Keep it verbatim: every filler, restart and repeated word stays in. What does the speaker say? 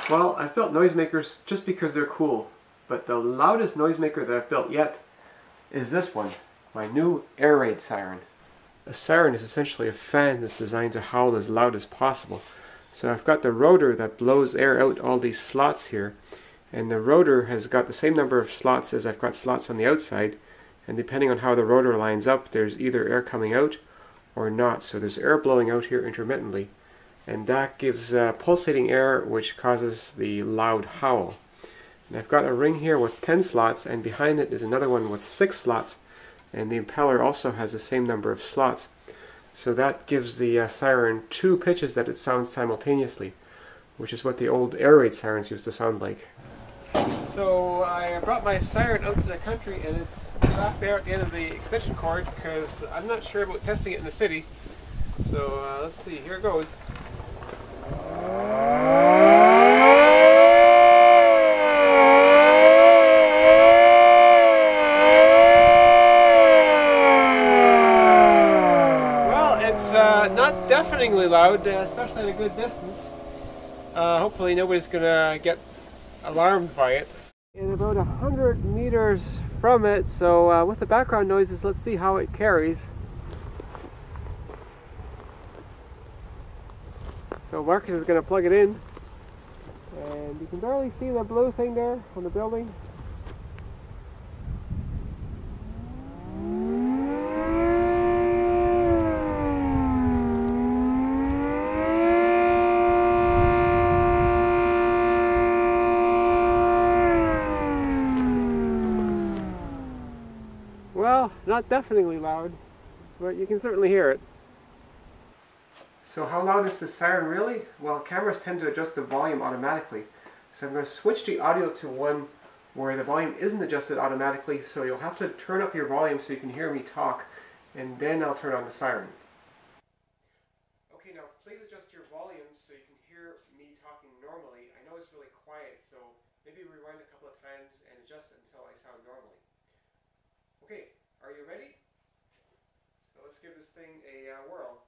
Well, I've built noisemakers just because they're cool, but the loudest noisemaker that I've built yet is this one, my new air raid siren. A siren is essentially a fan that's designed to howl as loud as possible. So I've got the rotor that blows air out all these slots here, and the rotor has got the same number of slots as I've got slots on the outside, and depending on how the rotor lines up, there's either air coming out or not. So there's air blowing out here intermittently, and that gives uh, pulsating air which causes the loud howl. And I've got a ring here with ten slots, and behind it is another one with six slots, and the impeller also has the same number of slots. So that gives the uh, siren two pitches that it sounds simultaneously, which is what the old air raid sirens used to sound like. So I brought my siren out to the country, and it's back there at the end of the extension cord because I'm not sure about testing it in the city. So uh, let's see, here it goes. It's uh, not deafeningly loud, uh, especially at a good distance. Uh, hopefully nobody's going to get alarmed by it. In about a hundred meters from it, so uh, with the background noises, let's see how it carries. So Marcus is going to plug it in, and you can barely see the blue thing there on the building. Well, not deafeningly loud, but you can certainly hear it. So how loud is the siren really? Well, cameras tend to adjust the volume automatically. So I'm going to switch the audio to one where the volume isn't adjusted automatically, so you'll have to turn up your volume so you can hear me talk, and then I'll turn on the siren. Okay, now please adjust your volume so you can hear me talking normally. I know it's really quiet, so maybe rewind a couple of times and adjust until I sound normally. Okay, are you ready? So let's give this thing a uh, whirl.